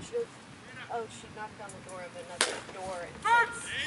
she goes, oh, she knocked on the door of another door and said,